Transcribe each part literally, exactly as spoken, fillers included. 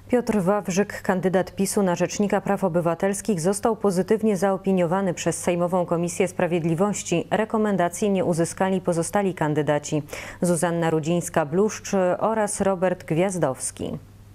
Piotr Wawrzyk, kandydat PiSu na Rzecznika Praw Obywatelskich, został pozytywnie zaopiniowany przez Sejmową Komisję Sprawiedliwości. Rekomendacji nie uzyskali pozostali kandydaci: Zuzanna Rudzińska-Bluszcz oraz Robert Gwiazdowski.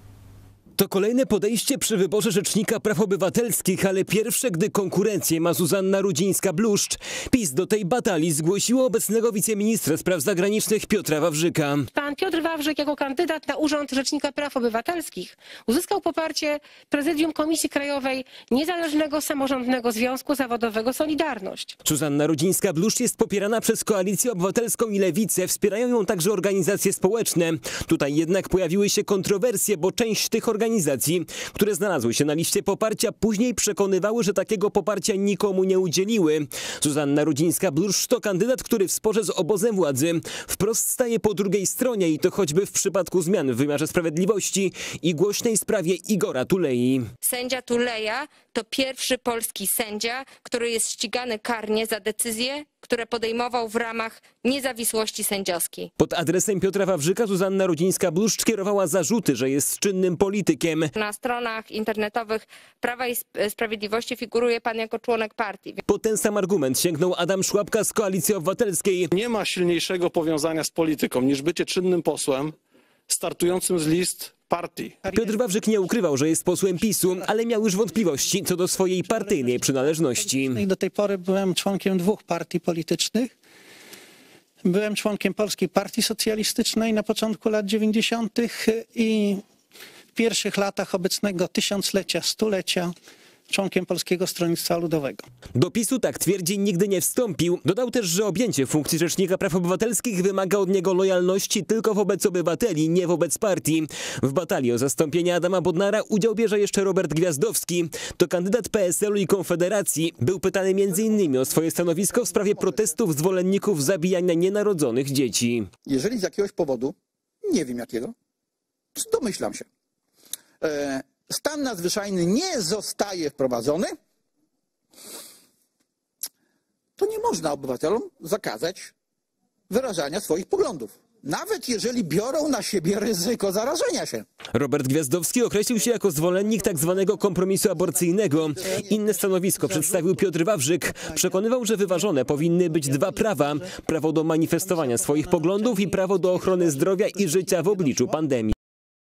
To kolejne podejście przy wyborze Rzecznika Praw Obywatelskich, ale pierwsze, gdy konkurencję ma Zuzanna Rudzińska-Bluszcz. PiS do tej batalii zgłosiło obecnego wiceministra spraw zagranicznych Piotra Wawrzyka. Pan Piotr Wawrzyk jako kandydat na urząd Rzecznika Praw Obywatelskich uzyskał poparcie Prezydium Komisji Krajowej Niezależnego Samorządnego Związku Zawodowego Solidarność. Zuzanna Rudzińska-Bluszcz jest popierana przez Koalicję Obywatelską i Lewicę. Wspierają ją także organizacje społeczne. Tutaj jednak pojawiły się kontrowersje, bo część tych organizacji Organizacji, które znalazły się na liście poparcia, później przekonywały, że takiego poparcia nikomu nie udzieliły. Zuzanna Rudzińska-Bluszcz to kandydat, który w sporze z obozem władzy wprost staje po drugiej stronie, i to choćby w przypadku zmian w wymiarze sprawiedliwości i głośnej sprawie Igora Tulei. Sędzia Tuleja to pierwszy polski sędzia, który jest ścigany karnie za decyzje, które podejmował w ramach niezawisłości sędziowskiej. Pod adresem Piotra Wawrzyka Zuzanna Rudzińska-Bluszcz kierowała zarzuty, że jest czynnym politykiem. Na stronach internetowych Prawa i Sprawiedliwości figuruje pan jako członek partii. Po ten sam argument sięgnął Adam Szłapka z Koalicji Obywatelskiej. Nie ma silniejszego powiązania z polityką niż bycie czynnym posłem startującym z list partii. Piotr Wawrzyk nie ukrywał, że jest posłem PiSu, ale miał już wątpliwości co do swojej partyjnej przynależności. Do tej pory byłem członkiem dwóch partii politycznych. Byłem członkiem Polskiej Partii Socjalistycznej na początku lat dziewięćdziesiątych i w pierwszych latach obecnego tysiąclecia, stulecia członkiem Polskiego Stronnictwa Ludowego. Do PiSu, tak twierdzi, nigdy nie wstąpił. Dodał też, że objęcie funkcji Rzecznika Praw Obywatelskich wymaga od niego lojalności tylko wobec obywateli, nie wobec partii. W batalii o zastąpienie Adama Bodnara udział bierze jeszcze Robert Gwiazdowski. To kandydat P S L u i Konfederacji. Był pytany między innymi o swoje stanowisko w sprawie protestów zwolenników zabijania nienarodzonych dzieci. Jeżeli z jakiegoś powodu, nie wiem jakiego, domyślam się, e stan nadzwyczajny nie zostaje wprowadzony, to nie można obywatelom zakazać wyrażania swoich poglądów, nawet jeżeli biorą na siebie ryzyko zarażenia się. Robert Gwiazdowski określił się jako zwolennik tak zwanego kompromisu aborcyjnego. Inne stanowisko przedstawił Piotr Wawrzyk. Przekonywał, że wyważone powinny być dwa prawa: prawo do manifestowania swoich poglądów i prawo do ochrony zdrowia i życia w obliczu pandemii.